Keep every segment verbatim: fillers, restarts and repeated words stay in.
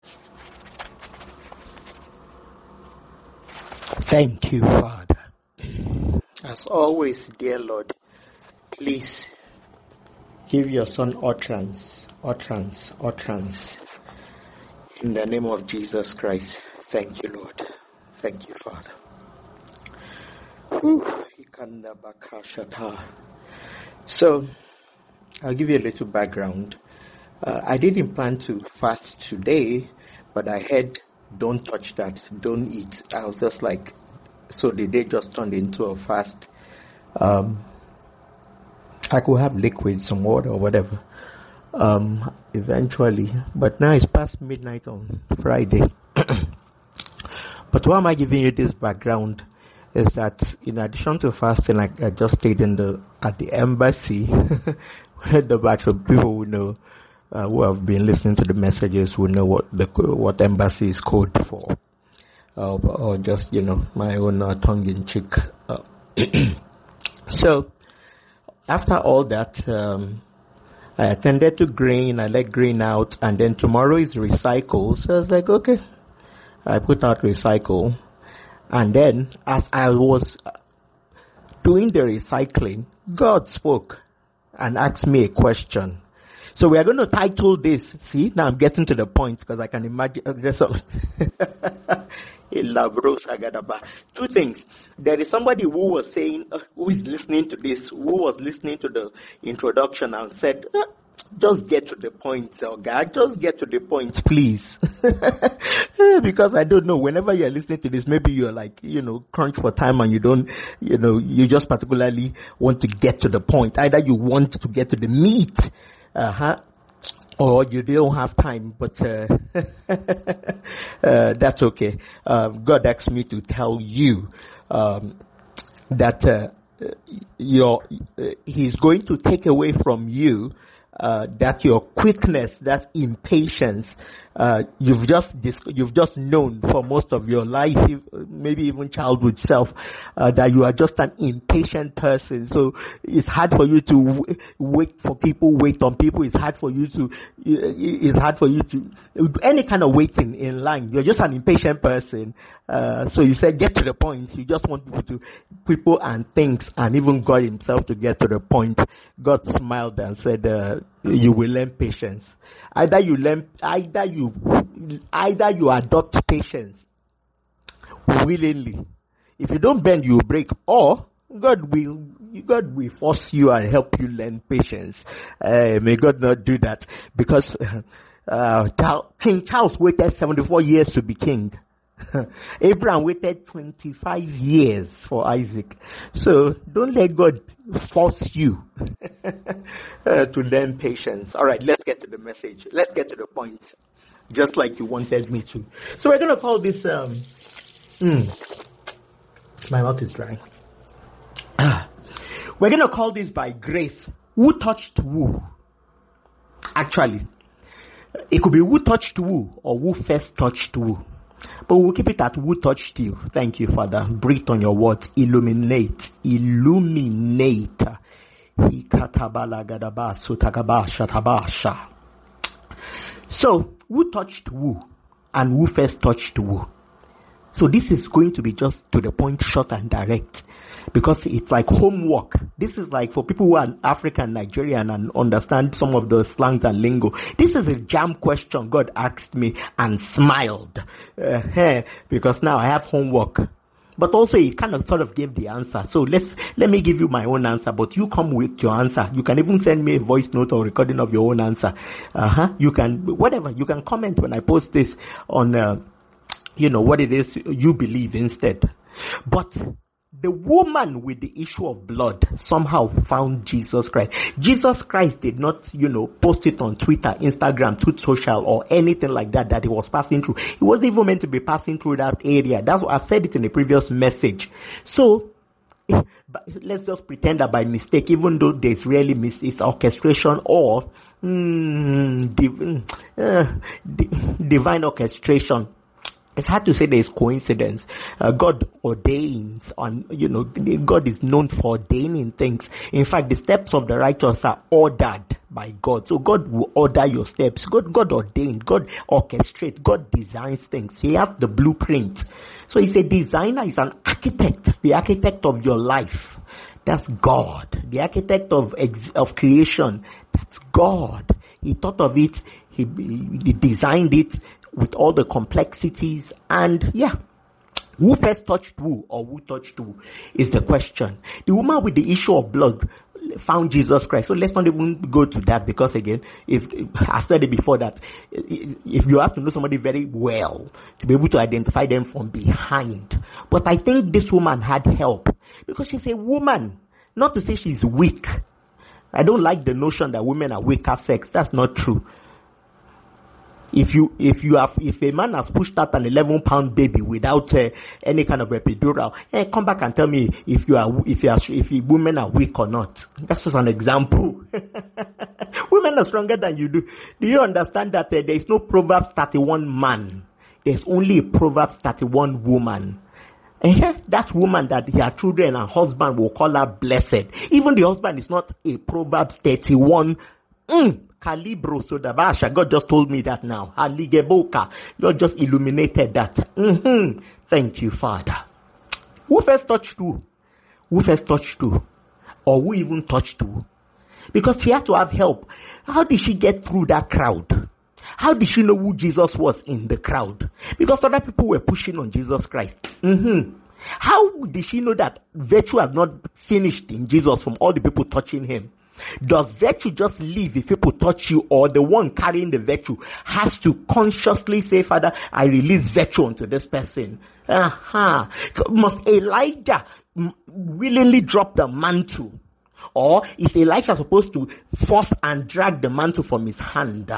Thank you, Father. As always, dear Lord, please give your son utterance, utterance, utterance. In the name of Jesus Christ. Thank you, Lord. Thank you, Father. Whew. So, I'll give you a little background. Uh, I didn't plan to fast today, but I heard, don't touch that, don't eat. I was just like, so the day just turned into a fast. Um, I could have liquid, some water or whatever, um, eventually. But now it's past midnight on Friday. But why am I giving you this background? Is that in addition to fasting, like I just stayed in the at the embassy, where the batch of people who know, uh, who have been listening to the messages, who know what the what embassy is code for, uh, or just you know my own uh, tongue-in-cheek. Uh, so after all that, um, I attended to grain. I let grain out, and then tomorrow is recycle. So I was like, okay, I put out recycle. And then, as I was doing the recycling, God spoke and asked me a question. So we are going to title this. See, now I'm getting to the point because I can imagine. Uh, there's some Two things. There is somebody who was saying, uh, who is listening to this, who was listening to the introduction and said, uh, just get to the point, oh God, just get to the point, please. Because I don't know, whenever you're listening to this, maybe you're like, you know, crunch for time and you don't, you know, you just particularly want to get to the point. Either you want to get to the meat, uh-huh, or you don't have time, but, uh, uh that's okay. Um, God asked me to tell you, um, that, uh, your, uh, He's going to take away from you Uh, that your quickness, that impatience, uh, you've just dis- you've just known for most of your life, maybe even childhood self, uh, that you are just an impatient person. So it's hard for you to w- wait for people, wait on people. It's hard for you to, it's hard for you to, any kind of waiting in line. You're just an impatient person. Uh, so you said get to the point. You just want people to, people and things, and even God himself to get to the point. God smiled and said, uh, you will learn patience. Either you learn, either you, either you adopt patience willingly. If you don't bend, you will break. Or God will, God will force you and help you learn patience. Uh, may God not do that, because uh, King Charles waited seventy-four years to be king. Abraham waited twenty-five years for Isaac. So don't let God force you uh, to learn patience. All right, let's get to the message. Let's get to the point, just like you wanted me to. So we're going to call this, um, mm, my mouth is dry. Ah, we're going to call this by grace. Who touched who? Actually, it could be who touched who or who first touched who. But we'll keep it at who touched you. Thank you, Father. Breathe on your words. Illuminate. Illuminate. So, who touched who? And who first touched who? So this is going to be just to the point, short and direct, because it's like homework. This is like for people who are African, Nigerian, and understand some of the slangs and lingo. This is a jam question God asked me and smiled, uh, because now I have homework. But also it kind of sort of gave the answer. So let's, let me give you my own answer, but you come with your answer. You can even send me a voice note or recording of your own answer. Uh-huh. You can, whatever, you can comment when I post this on, uh, you know, what it is you believe instead. But the woman with the issue of blood somehow found Jesus Christ. Jesus Christ did not, you know, post it on Twitter, Instagram, Truth Social, or anything like that, that he was passing through. He wasn't even meant to be passing through that area. That's what I've said it in a previous message. So, but let's just pretend that by mistake, even though there's really mis- it's orchestration or mm, div- uh, di- divine orchestration. It's hard to say there's coincidence. Uh, God ordains, on, you know, God is known for ordaining things. In fact, the steps of the righteous are ordered by God. So God will order your steps. God, God ordained, God orchestrates, God designs things. He has the blueprint. So he's a designer, he's an architect, the architect of your life. That's God. The architect of ex- of creation. That's God. He thought of it. He, he designed it with all the complexities. And yeah, who first touched who, or who touched who, is the question. The woman with the issue of blood found Jesus Christ. So let's not even go to that, because again, if I said it before that, if you have to know somebody very well to be able to identify them from behind. But I think this woman had help, because she's a woman. Not to say she's weak. I don't like the notion that women are weak at sex. That's not true. If you, if you have, if a man has pushed out an eleven pound baby without uh, any kind of epidural, eh, come back and tell me if you are, if you are, if you, women are weak or not. That's just an example. Women are stronger than you do. Do you understand that uh, there is no Proverbs thirty-one man? There's only a Proverbs thirty-one woman. And that woman that her children and husband will call her blessed. Even the husband is not a Proverbs thirty-one. Mm. Calibro Sodabasha. God just told me that now. Haligeboka. God just illuminated that. Mm-hmm. Thank you, Father. Who first touched who? Who first touched who? Or who even touched who? Because she had to have help. How did she get through that crowd? How did she know who Jesus was in the crowd? Because other people were pushing on Jesus Christ. Mm-hmm. How did she know that virtue has not finished in Jesus from all the people touching him? Does virtue just leave if people touch you, or the one carrying the virtue has to consciously say, Father, I release virtue onto this person? Aha. Uh-huh. Must Elijah willingly drop the mantle? Or is Elijah supposed to force and drag the mantle from his hand?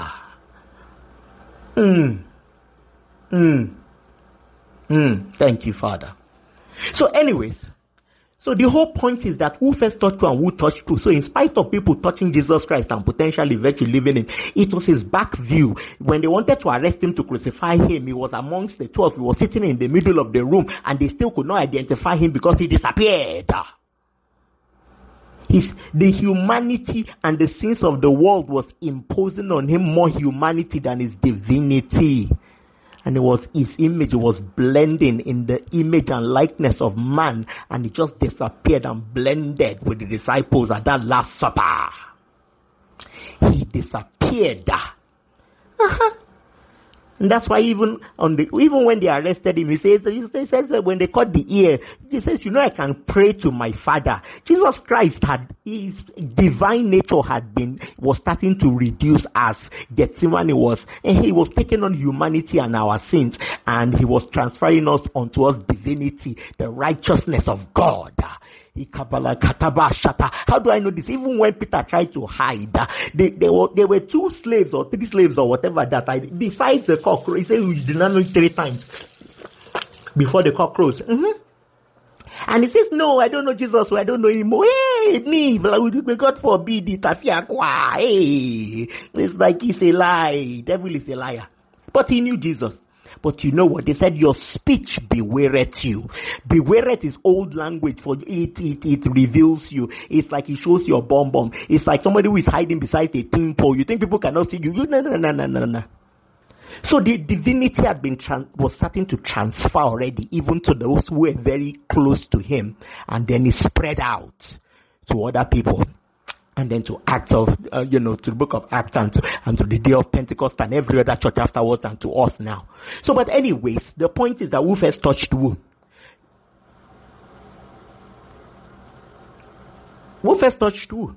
Hmm. Hmm. Hmm. Thank you, Father. So anyways, so the whole point is that who first touched who and who touched who. So in spite of people touching Jesus Christ and potentially virtue leaving him, it was his back view. When they wanted to arrest him to crucify him, he was amongst the twelve. He was sitting in the middle of the room, and they still could not identify him because he disappeared. His, the humanity and the sins of the world was imposing on him more humanity than his divinity. And it was his image, it was blending in the image and likeness of man, and it just disappeared and blended with the disciples at that Last Supper. He disappeared. Uh-huh. And that's why even on the, even when they arrested him, he says, he says that when they cut the ear, he says, you know, I can pray to my Father. Jesus Christ had, his divine nature had been, was starting to reduce as Gethsemane was, and he was taking on humanity and our sins, and he was transferring us onto us divinity, the righteousness of God. How do I know this? Even when Peter tried to hide, they, they were, there were two slaves or three slaves or whatever that I, besides the cockroach, he said we did not know it three times before the cockroach. Mm-hmm. And he says, no, I don't know Jesus, I don't know him. Hey, me, God forbid it. Hey, it's like he's a lie. Devil is a liar. But he knew Jesus. But you know what? They said your speech bewareth you. Bewareth is old language for it, it, it reveals you. It's like it shows your bum bum. It's like somebody who is hiding beside a tin pole. You think people cannot see you? You no, no, no, no, no, no. So the divinity had been, trans- was starting to transfer already, even to those who were very close to him. And then it spread out to other people. And then to Acts of, uh, you know, to the book of Acts and to, and to the day of Pentecost and every other church afterwards and to us now. So, but anyways, the point is that who first touched who? Who first touched who?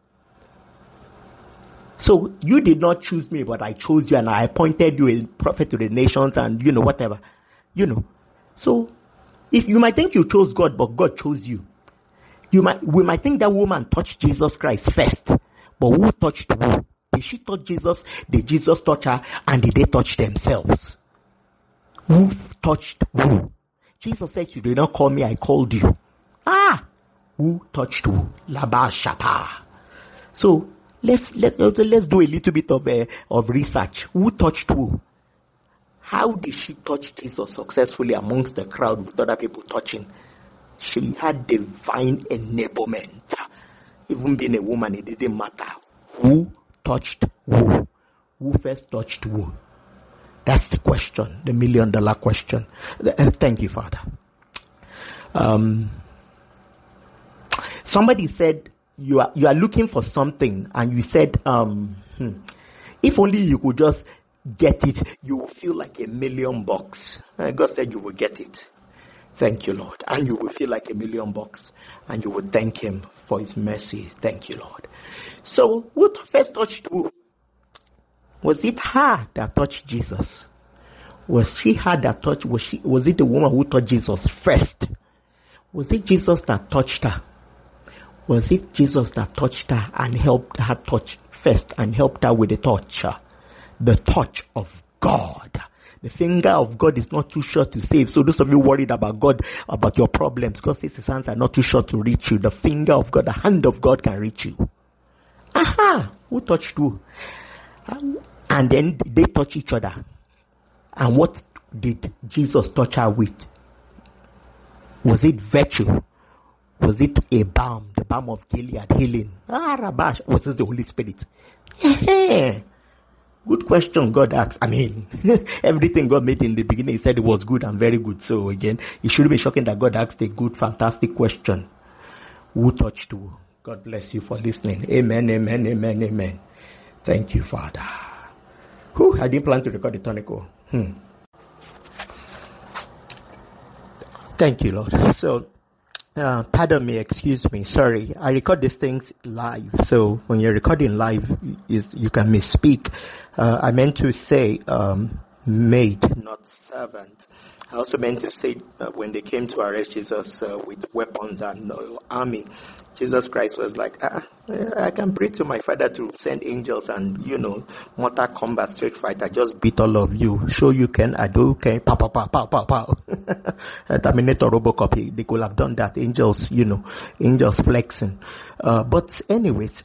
So, you did not choose me, but I chose you and I appointed you a prophet to the nations and, you know, whatever. You know. So, if you might think you chose God, but God chose you. You might, we might think that woman touched Jesus Christ first, but who touched who? Did she touch Jesus? Did Jesus touch her? And did they touch themselves? Who touched who? Jesus said, you did not call me, I called you. Ah! Who touched who? Labashata. So, let's, let's, let's do a little bit of, uh, of research. Who touched who? How did she touch Jesus successfully amongst the crowd with other people touching? She had divine enablement. Even being a woman, it didn't matter who touched who. Who first touched who? That's the question, the million dollar question. Thank you, Father. Um, somebody said you are you are looking for something, and you said, um, hmm, if only you could just get it, you will feel like a million bucks. And God said you will get it. Thank you, Lord. And you will feel like a million bucks. And you will thank him for his mercy. Thank you, Lord. So, who first touched who? Was it her that touched Jesus? Was she her that touched? Was she? Was it the woman who touched Jesus first? Was it Jesus that touched her? Was it Jesus that touched her and helped her touch first and helped her with the touch? The touch of God. The finger of God is not too short to save. So those of you worried about God, about your problems, God says his hands are not too short to reach you. The finger of God, the hand of God can reach you. Aha! Who touched who? And then they touch each other. And what did Jesus touch her with? Was it virtue? Was it a balm? The balm of Gilead, healing? Ah, Rabash. Was it the Holy Spirit? Good question God asked. I mean, everything God made in the beginning, he said it was good and very good. So again, it shouldn't be shocking that God asked a good, fantastic question. Who touched who? God bless you for listening. Amen, amen, amen, amen. Thank you, Father. Whew, I didn't plan to record the tonical. Hmm. Thank you, Lord. So, Uh, pardon me, excuse me, sorry. I record these things live, so when you're recording live, is you can misspeak. Uh, I meant to say um, maid, not servant. I also meant to say uh, when they came to arrest Jesus uh, with weapons and uh, army, Jesus Christ was like, ah, I can pray to my Father to send angels and, you know, Mortal Kombat Street Fighter, just beat all of you. Show you can, I do, okay, pow, pow, pow, pow, pow, pow. Terminator, Robocop, they could have done that. Angels, you know, angels flexing. Uh, but anyways,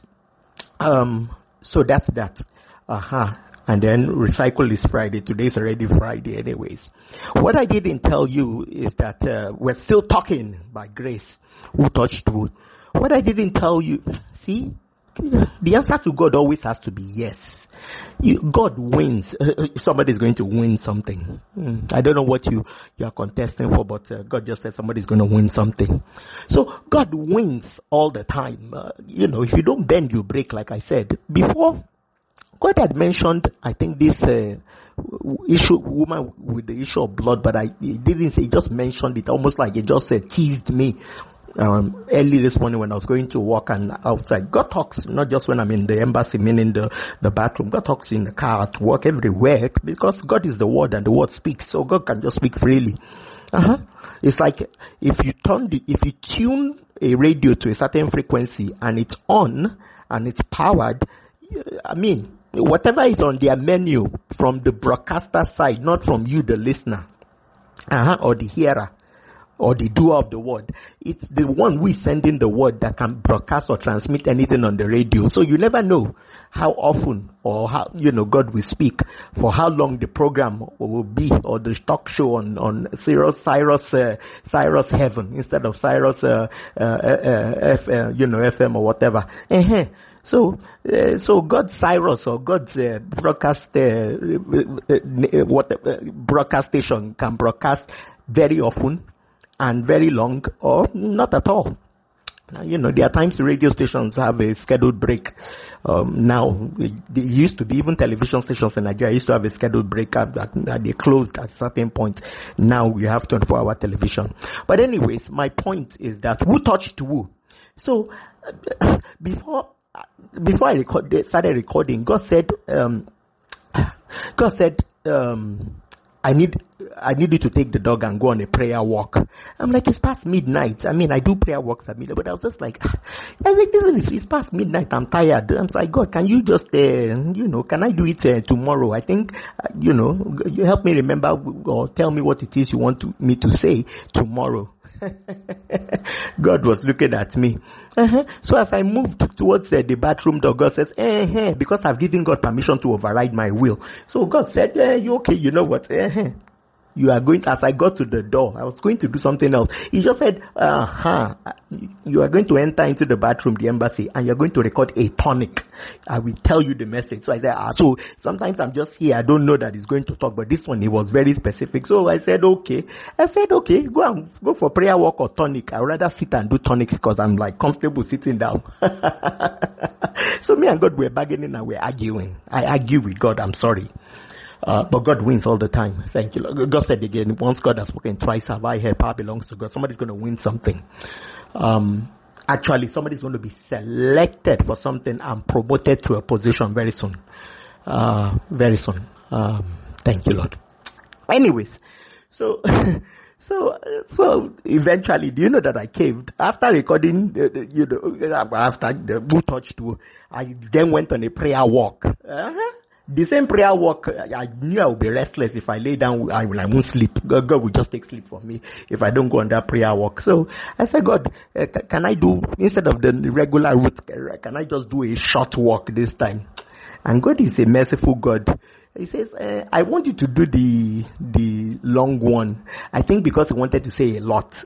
um, so that's that. Aha. Uh-huh. And then recycle is Friday. Today's already Friday anyways. What I didn't tell you is that uh, we're still talking by grace. Who touched wood? What I didn't tell you, see, the answer to God always has to be yes. You, God wins. Uh, somebody's going to win something. Mm, I don't know what you, you are contesting for, but uh, God just said somebody's going to win something. So God wins all the time. Uh, you know, if you don't bend, you break, like I said. Before, God had mentioned, I think, this uh, issue, woman with the issue of blood, but I he didn't say, he just mentioned it, almost like he just uh, teased me. Um, early this morning when I was going to work and outside. God talks, not just when I'm in the embassy, meaning the, the bathroom. God talks in the car, at work, everywhere, because God is the word and the word speaks, so God can just speak freely. Uh-huh. It's like if you turn the, if you tune a radio to a certain frequency and it's on and it's powered, I mean, whatever is on their menu from the broadcaster side, not from you, the listener, uh-huh, or the hearer, or the doer of the word. It's the one who is sending the word that can broadcast or transmit anything on the radio. So you never know how often or how, you know, God will speak, for how long the program will be, or the talk show on, on Cyrus, Cyrus, uh, Cyrus Heaven instead of Cyrus, uh, uh, uh, F, uh, you know, F M or whatever. Uh-huh. So, uh, so God's Cyrus or God's uh, broadcast, uh, uh, what uh, broadcast station can broadcast very often and very long, or not at all. You know, there are times radio stations have a scheduled break. Um, now, it, it used to be, even television stations in Nigeria used to have a scheduled break at, at, at they closed at certain point. Now we have twenty-four hour television. But anyways, my point is that who touched who? So, uh, before, before I record, started recording, God said, um, God said, um, I need, I need you to take the dog and go on a prayer walk. I'm like, it's past midnight. I mean, I do prayer walks at midnight, but I was just like, I was like, this is, it's past midnight. I'm tired. I'm like, God, can you just, uh, you know, can I do it uh, tomorrow? I think, uh, you know, you help me remember or tell me what it is you want to, me to say tomorrow. God was looking at me. Uh-huh. So as I moved towards uh, the bathroom door, God says, uh-huh, because I've given God permission to override my will. So God said, eh, you okay, you know what? Uh-huh. You are going to, as I got to the door, I was going to do something else. He just said, uh-huh, you are going to enter into the bathroom, the embassy, and you're going to record a tonic. I will tell you the message. So I said, ah, so sometimes I'm just here. I don't know that he's going to talk, but this one, he was very specific. So I said, okay. I said, okay, go and go for prayer walk or tonic. I'd rather sit and do tonic because I'm like comfortable sitting down. So me and God were bargaining and we're arguing. I argue with God. I'm sorry. Uh, but God wins all the time. Thank you, Lord. God said again, once God has spoken, twice have I heard. Power belongs to God. Somebody's going to win something. Um, actually, somebody's going to be selected for something and promoted to a position very soon. Uh, very soon. Um, thank you, Lord. Anyways, so, so, so eventually, do you know that I caved? After recording, the, the, you know, after the Who Touched Who, I then went on a prayer walk. Uh-huh. The same prayer walk, I knew I would be restless if I lay down, I, I won't sleep. God, God will just take sleep from me if I don't go on that prayer walk. So I said, God, uh, can I do, instead of the regular route, can I just do a short walk this time? And God is a merciful God. He says, uh, I want you to do the, the long one. I think because he wanted to say a lot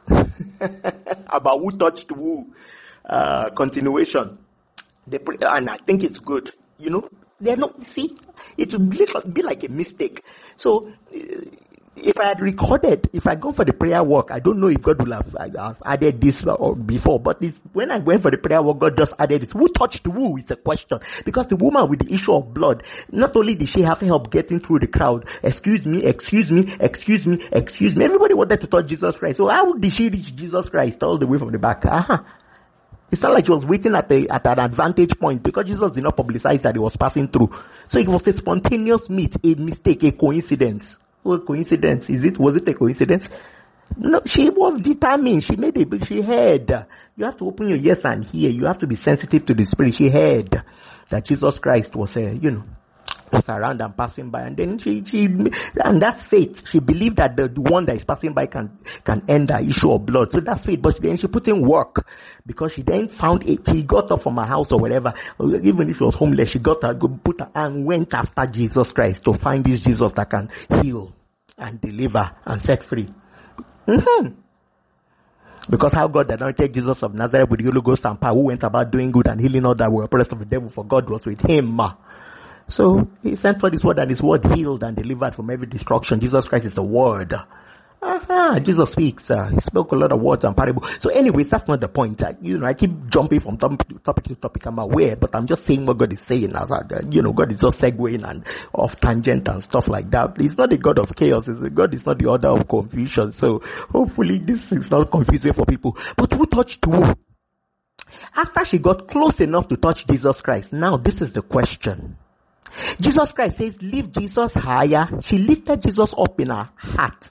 about who touched who, uh, continuation. The, and I think it's good, you know. They're not, see, it would be like a mistake. So, if I had recorded, if I had gone for the prayer walk, I don't know if God will have, have added this or before, but it's, when I went for the prayer walk, God just added this. Who touched who is a question. Because the woman with the issue of blood, not only did she have help getting through the crowd, excuse me, excuse me, excuse me, excuse me, everybody wanted to touch Jesus Christ. So how did she reach Jesus Christ all the way from the back? Uh-huh. It's not like she was waiting at a, at an advantage point because Jesus did not publicize that he was passing through. So it was a spontaneous meet, a mistake, a coincidence. Oh, coincidence. Is it, was it a coincidence? No, she was determined. She made it, she heard. You have to open your ears and hear. You have to be sensitive to the Spirit. She heard that Jesus Christ was a, you know, was around and passing by, and then she, she, and that's faith. She believed that the, the one that is passing by can, can end the issue of blood. So that's faith. But then she put in work because she then found it. He got up from her house or whatever, even if she was homeless, she got her, put her and went after Jesus Christ to find this Jesus that can heal and deliver and set free. Mm-hmm. Because how God anointed Jesus of Nazareth with the Holy Ghost and power, who went about doing good and healing all that were oppressed of the devil, for God was with him. So he sent for his word, and his word healed and delivered from every destruction. Jesus Christ is the word. Uh-huh. Jesus speaks. Uh, he spoke a lot of words and parables. So anyways, that's not the point. I, you know, I keep jumping from topic to topic to topic. I'm aware, but I'm just saying what God is saying. As I, you know, God is just segueing and off tangent and stuff like that. He's not a God of chaos. It's a God is not the order of confusion. So hopefully this is not confusing for people. But who touched who? After she got close enough to touch Jesus Christ, now this is the question. Jesus Christ says, lift Jesus higher. She lifted Jesus up in her heart.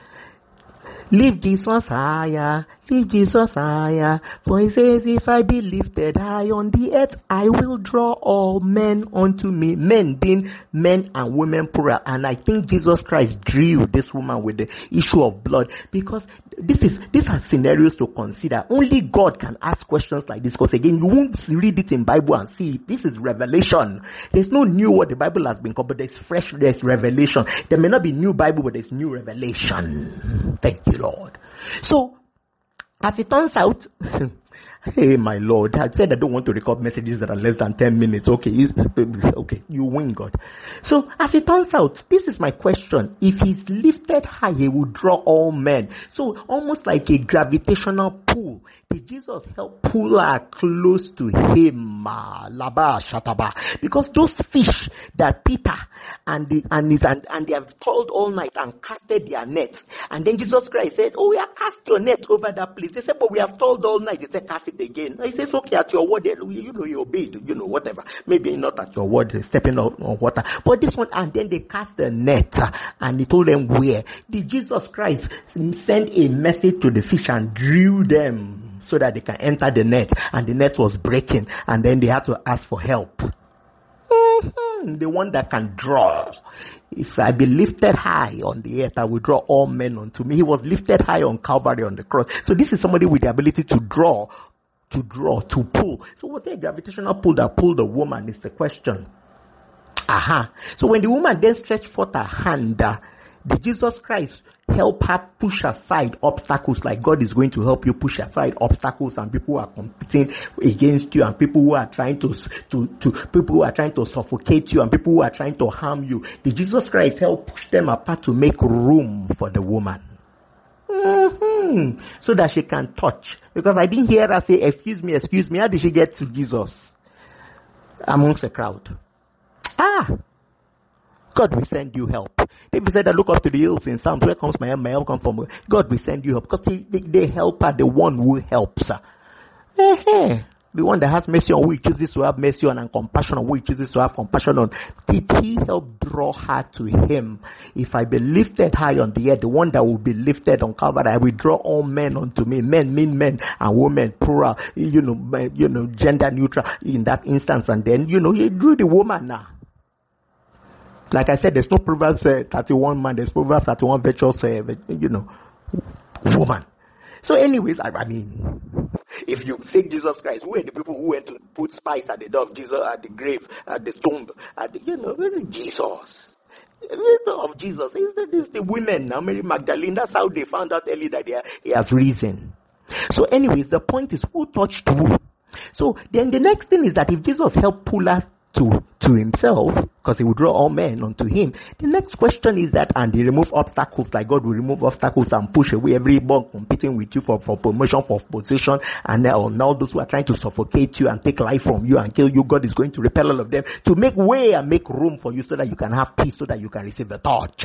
Lift Jesus higher, lift Jesus higher. For he says, if I be lifted high on the earth, I will draw all men unto me. Men being men and women plural. And I think Jesus Christ drew this woman with the issue of blood, because this is, these are scenarios to consider. Only God can ask questions like this, because again, you won't read it in Bible and see it. This is revelation. There's no new word. The Bible has been covered. There's fresh, there's revelation. There may not be new Bible, but there's new revelation. Thank you, Lord. So, as it turns out, hey, my Lord, I said I don't want to record messages that are less than ten minutes. Okay, okay, you win, God. So, as it turns out, this is my question. If he's lifted high, he will draw all men. So, almost like a gravitational pull? Did Jesus help pull her close to him? Laba Shataba. Because those fish that Peter and the, and, his, and and they have toiled all night and casted their nets. And then Jesus Christ said, oh, yeah, cast your net over that place. They said, but we have toiled all night. They said, cast it again. He says, okay, at your word, you know, you obeyed, you know, whatever. Maybe not at your word, stepping on, on water. But this one, and then they cast the net, and he told them where. Did Jesus Christ send a message to the fish and drew them so that they can enter the net? And the net was breaking, and then they had to ask for help. Mm-hmm. The one that can draw. If I be lifted high on the earth, I will draw all men unto me. He was lifted high on Calvary on the cross. So this is somebody with the ability to draw, to draw, to pull. So was there a gravitational pull that pulled the woman is the question. Aha. So when the woman then stretched forth her hand, uh, did Jesus Christ help her push aside obstacles like God is going to help you push aside obstacles and people who are competing against you and people who are trying to, to, to, people who are trying to suffocate you and people who are trying to harm you? Did Jesus Christ help push them apart to make room for the woman? Mm-hmm. So that she can touch. Because I didn't hear her say, excuse me, excuse me. How did she get to Jesus? Amongst the crowd. Ah! God will send you help. David said that look up to the hills in Psalms. Where comes my help? My help comes from God will send you help. Because the, the, the helper, the one who helps. Uh-huh. The one that has mercy on who he chooses to have mercy on and compassion on who he chooses to have compassion on. Did he help draw her to him? If I be lifted high on the earth, the one that will be lifted on Calvary, I will draw all men unto me. Men mean men and women, plural, you know, you know, gender neutral in that instance. And then, you know, he drew the woman now. Like I said, there's no Proverbs uh, thirty-one man, there's Proverbs thirty-one virtuous, uh, you know, woman. So anyways, I, I mean, if you think Jesus Christ, who are the people who went to put spice at the door of Jesus, at the grave, at the tomb, at the, you know, Jesus. Of Jesus. It's the women now, Mary Magdalene. That's how they found out early that they are, he has risen. So anyways, the point is who touched who. So then the next thing is that if Jesus helped pull us to to himself, because he would draw all men unto him, the next question is that, and he remove obstacles like God will remove obstacles and push away everyone competing with you for, for promotion, for position, and all, all those who are trying to suffocate you and take life from you and kill you. God is going to repel all of them to make way and make room for you so that you can have peace, so that you can receive the touch.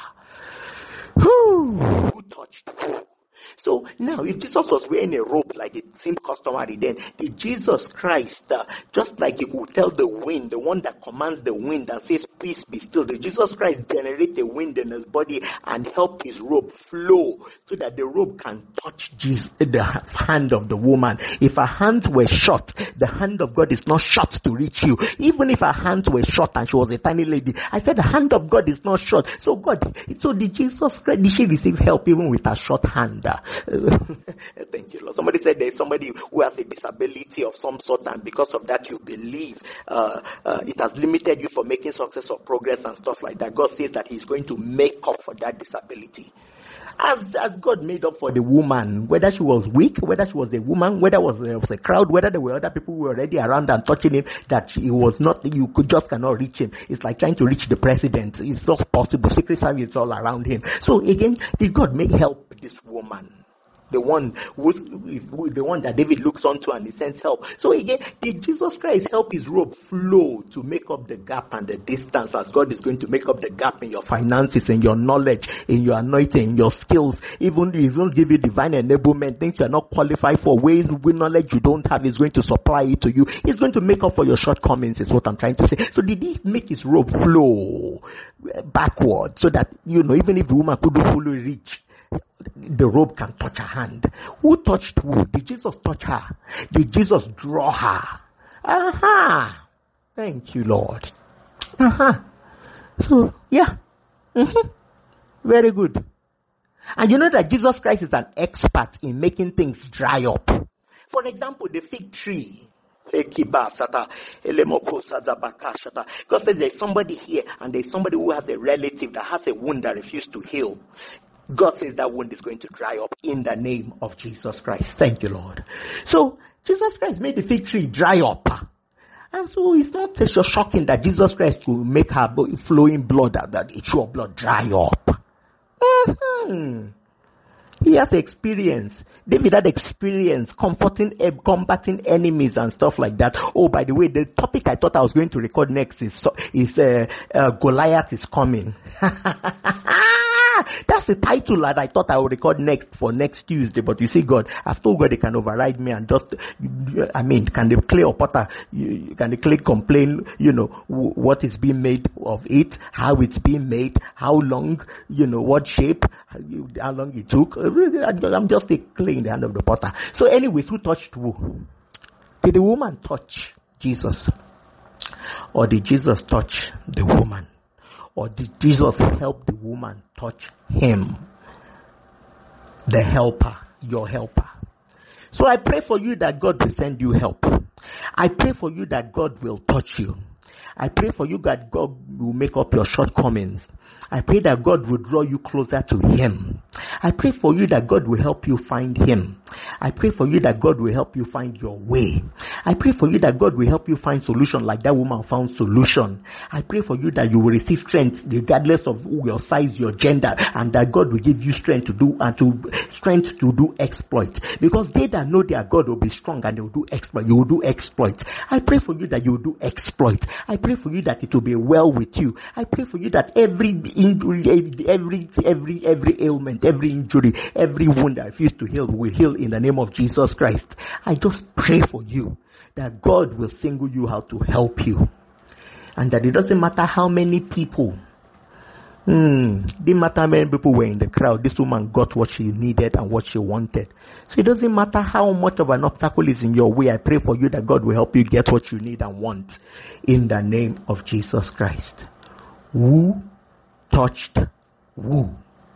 Who, who touched who? So now, if Jesus was wearing a robe like it seemed customary then, did Jesus Christ, uh, just like he would tell the wind, the one that commands the wind and says, peace be still, did Jesus Christ generate a wind in his body and help his robe flow so that the robe can touch Jesus, the hand of the woman? If her hands were short, the hand of God is not short to reach you. Even if her hands were short and she was a tiny lady, I said the hand of God is not short. So God, so did Jesus Christ, did she receive help even with her short hand? Thank you, Lord. Somebody said there's somebody who has a disability of some sort, and because of that you believe uh, uh, it has limited you from making success or progress and stuff like that. God says that he's going to make up for that disability. As, as God made up for the woman, whether she was weak, whether she was a woman, whether it was, uh, was a crowd, whether there were other people who were already around and touching him, that he was not, you could just cannot reach him. It's like trying to reach the president. It's not possible. Secret Service is all around him. So again, did God make help this woman? The one who, the one that David looks onto and he sends help. So again, did Jesus Christ help his robe flow to make up the gap and the distance, as God is going to make up the gap in your finances, in your knowledge, in your anointing, in your skills? Even if he will give you divine enablement, things you are not qualified for, ways with knowledge you don't have, he's going to supply it to you. He's going to make up for your shortcomings, is what I'm trying to say. So did he make his robe flow backward so that, you know, even if the woman couldn't fully reach, the robe can touch her hand? Who touched who? Did Jesus touch her? Did Jesus draw her? Aha! Thank you, Lord. Aha! So, yeah. Mm-hmm. Very good. And you know that Jesus Christ is an expert in making things dry up. For example, the fig tree. Because there's somebody here and there's somebody who has a relative that has a wound that refuses to heal. God says that wound is going to dry up in the name of Jesus Christ. Thank you, Lord. So, Jesus Christ made the fig tree dry up. And so, it's not so shocking that Jesus Christ will make her flowing blood, that issue of blood dry up. Mm-hmm. He has experience. David had experience comforting, uh, combating enemies and stuff like that. Oh, by the way, the topic I thought I was going to record next is, is uh, uh, Goliath is coming. That's the title that I thought I would record next for next Tuesday. But you see, God, I've told God they can override me and just, I mean, can the clay or potter, can the clay complain, you know, what is being made of it, how it's being made, how long, you know, what shape, how long it took. I'm just a clay in the hand of the potter. So anyways, who touched who? Did the woman touch Jesus? Or did Jesus touch the woman? Or did Jesus help the woman touch him? The helper, your helper. So I pray for you that God will send you help. I pray for you that God will touch you. I pray for you that God will make up your shortcomings. I pray that God will draw you closer to him. I pray for you that God will help you find him. I pray for you that God will help you find your way. I pray for you that God will help you find solution like that woman found solution. I pray for you that you will receive strength regardless of your size, your gender, and that God will give you strength to do and to strength to do exploit. Because they that know their God will be strong and they will do exploit. You will do exploit. I pray for you that you will do exploit. I pray for you that it will be well with you. I pray for you that every injury, every every every ailment, every injury, every wound that I refuse to heal will heal in the name of Jesus Christ. I just pray for you that God will single you out to help you, and that it doesn't matter how many people. Hmm, didn't matter how many people were in the crowd. This woman got what she needed and what she wanted. So it doesn't matter how much of an obstacle is in your way. I pray for you that God will help you get what you need and want in the name of Jesus Christ. Who touched who?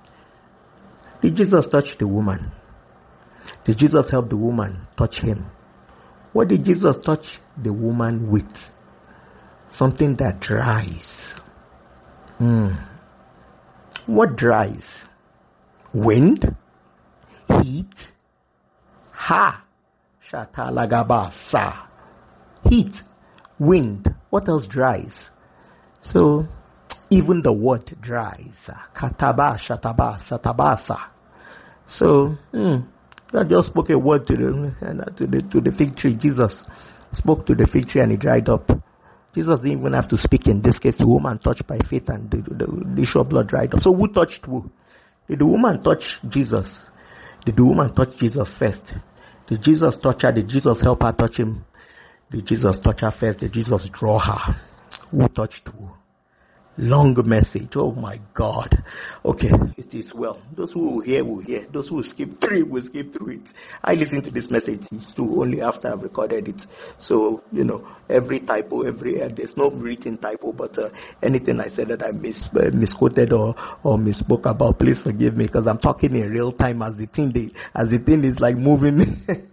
Did Jesus touch the woman? Did Jesus help the woman touch him? What did Jesus touch the woman with? Something that dries. Hmm. What dries? Wind? Heat? Ha! Shatalagabasa. Heat. Wind. What else dries? So, even the word dries. Kataba, shataba, satabasa. So, hmm, God just spoke a word to the, to the, to the fig tree. Jesus spoke to the fig tree and it dried up. Jesus didn't even have to speak in this case. The woman touched by faith and the, the, the issue of blood dried up. So who touched who? Did the woman touch Jesus? Did the woman touch Jesus first? Did Jesus touch her? Did Jesus help her touch him? Did Jesus touch her first? Did Jesus draw her? Who touched who? Long message. Oh my God. Okay, it is well. Those who will hear will hear. Those who will skip through will skip through it. I listen to this message too only after I've recorded it. So, you know, every typo, every, uh, there's no written typo, but uh, anything I said that I mis, uh, misquoted or, or misspoke about, please forgive me because I'm talking in real time as the thing, they, as the thing is like moving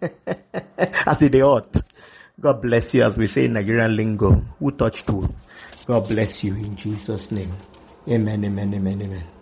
as it ought. God bless you, as we say in Nigerian lingo. Who touched who? God bless you in Jesus' name. Amen, amen, amen, amen.